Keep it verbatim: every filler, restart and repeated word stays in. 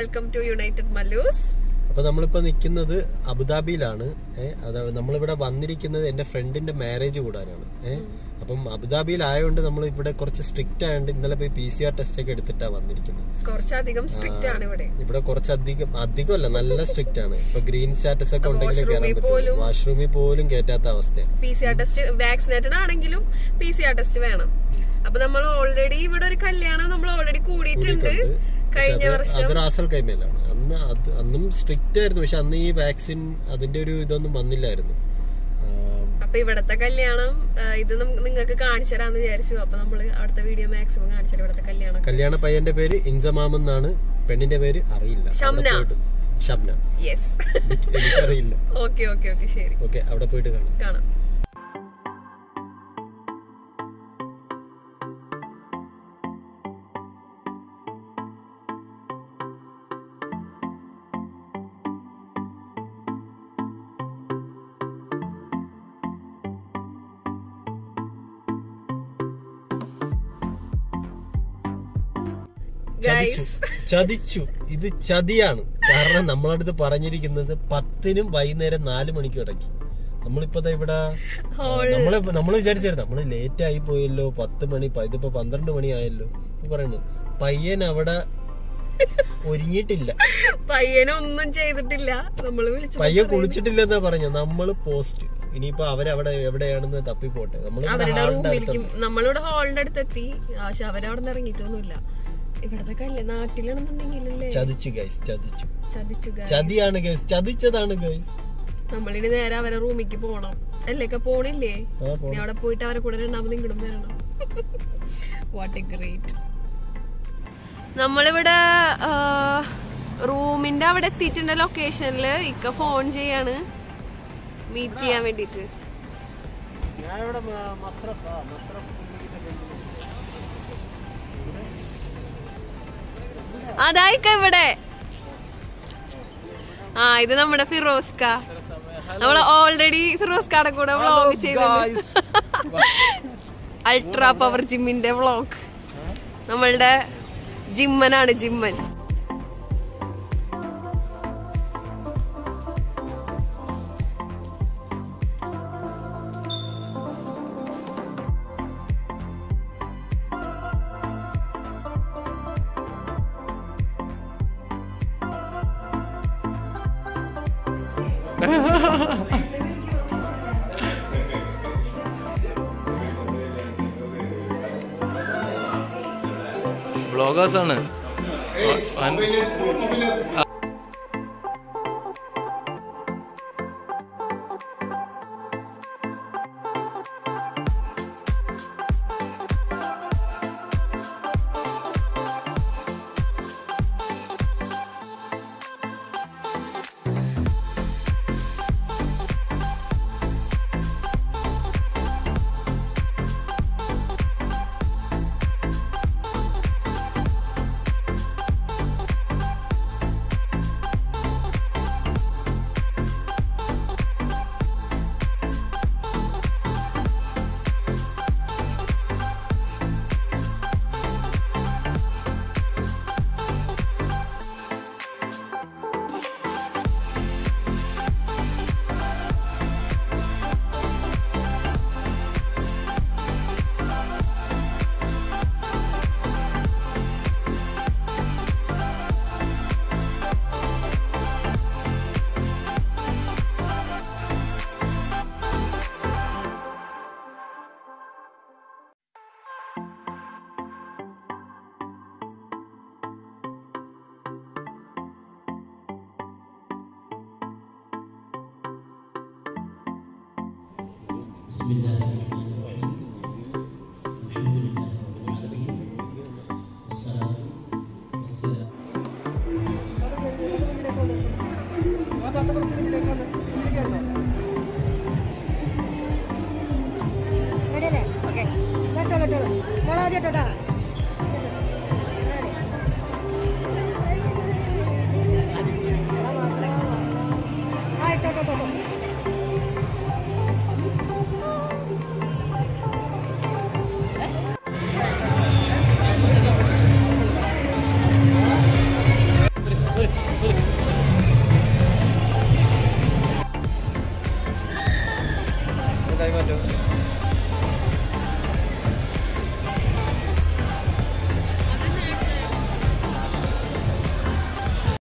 Welcome to United Mallus. അപ്പൊ നമ്മളിപ്പോ നിൽക്കുന്നത് അബുദാബിയിലാണ്. ഏഹ് അതാണ് നമ്മളിവിടെ വന്നിരിക്കുന്നത് എന്റെ ഫ്രണ്ടിന്റെ മാരേജ് കൂടാനാണ്. ഏഹ് അപ്പം അബുദാബിയിലായതുകൊണ്ട് നമ്മൾ ഇവിടെ കുറച്ച് സ്ട്രിക്റ്റ് ആയതുകൊണ്ട് ഇന്നലെ പോയി പി സി ആർ ടെസ്റ്റ് ഒക്കെ എടുത്തിട്ടാ വന്നിരിക്കുന്നത്. കുറച്ചധികം സ്ട്രിക്റ്റ് ആണ് ഇവിടെ. ഇവിടെ കുറച്ചധികം അധികമല്ല, നല്ല സ്ട്രിക്റ്റ് ആണ്. ഇപ്പൊ ഗ്രീൻ സ്റ്റാറ്റസ് ഒക്കെ ഉണ്ടെങ്കിൽ കയറാൻ പറ്റും. വാഷ്റൂമിൽ പോലും കയറ്റാത്ത അവസ്ഥയാണ്. P C R test vaccinated ആണെങ്കിലും പി സി ആർ ടെസ്റ്റ് വേണം. അപ്പൊ നമ്മൾ ഓൾറെഡി ഇവിടെ ഒരു കല്യാണം നമ്മൾ ഓൾറെഡി കൂടിയിട്ടുണ്ട് കഴിഞ്ഞ വർഷം. അത് റാസൽ കൈമേലാണ്. അന്ന് അത് അന്നും സ്ട്രിക്റ്റ് ആയിരുന്നു, പക്ഷെ അന്ന് ഈ വാക്സിൻ അതിന്റെ ഒരു ഇതൊന്നും വന്നില്ലായിരുന്നു. അപ്പൊ ഇവിടത്തെ കല്യാണം ഇത് നിങ്ങൾക്ക് കാണിച്ചു തരാന്ന് വിചാരിച്ചു. അപ്പൊ നമ്മള് അവിടുത്തെ വീഡിയോ മാക്സിമം കാണിച്ചു തരാം. ഇവിടത്തെ കല്യാണം കല്യാണ പയ്യന്റെ പേര് ഇൻസമാം എന്നാണ്, പെണ്ണിന്റെ പേര് അറിയില്ല, ഷംന. ഷംന, യെസ്, എനിക്കറിയില്ല. ഓക്കെ ഓക്കെ ഓക്കെ ശരി, ഓക്കെ അവിടെ പോയിട്ട് കാണാം കാണാം. ചതിച്ചു, ഇത് ചതിയാണ്. കാരണം നമ്മളടുത്ത് പറഞ്ഞിരിക്കുന്നത് പത്തിനും വൈകുന്നേരം നാല് മണിക്കും ഇടയ്ക്ക്. നമ്മളിപ്പോ ഇവിടെ നമ്മള് നമ്മള് വിചാരിച്ചായിരുന്നു നമ്മള് ലേറ്റ് ആയി പോയല്ലോ, പത്ത് മണി ഇതിപ്പോ പന്ത്രണ്ട് മണി ആയല്ലോ പറയുന്നു. പയ്യൻ അവിടെ ഒരുങ്ങിയിട്ടില്ല, പയ്യനൊന്നും ചെയ്തിട്ടില്ല. നമ്മള് പയ്യൻ കുളിച്ചിട്ടില്ലെന്നാ പറഞ്ഞ. നമ്മള് പോസ്റ്റ് ഇനിയിപ്പോ അവരവിടെ എവിടെയാണെന്ന് തപ്പിപ്പോട്ടെ. നമ്മള് നമ്മളിവിടെ ഹാളിന്റെ അടുത്തെത്തി, പക്ഷെ അവരവിടെ നിന്ന് ഇറങ്ങിയിട്ടൊന്നുമില്ല. ഇവിടത്തെ കല്യാണം നാട്ടിലാണെന്നുണ്ടെങ്കിലല്ലേ. ചതിച്ചു ഗൈസ്, ചതിച്ചു ചതിച്ചു ചതിയാണ് ഗൈസ്, ചതിച്ചതാണ് ഗൈസ്. നമ്മളിനി നേരെ അവരെ റൂമിലേക്ക് പോണം. അല്ലേക്ക പോണില്ലേ? ഇനി അവിടെ പോയിട്ട് അവരെ കൂടെ രണ്ടാമത് ഇങ്ങോട്ടും വരണം. What a great. നമ്മളിവിടെ റൂമിന്റെ അവിടെ എത്തിയിട്ടുണ്ട്. ലൊക്കേഷനില് ഇക്ക ഫോൺ ചെയ്യാണ് മീറ്റ് ചെയ്യാൻ വേണ്ടിട്ട്. അതായിക്ക ഇവിടെ. ആ ഇത് നമ്മുടെ ഫിറോസ്ക. നമ്മള് ഓൾറെഡി ഫിറോസ്കാടെ കൂടെ വ്ളോഗ് ചെയ്തു. അൾട്രാ പവർ ജിമ്മിന്റെ വ്ളോഗ്. നമ്മളുടെ ജിമ്മനാണ്, ജിമ്മൻ. ബ്ലോഗേഴ്സ് ആണ്. കൈമാറ്റം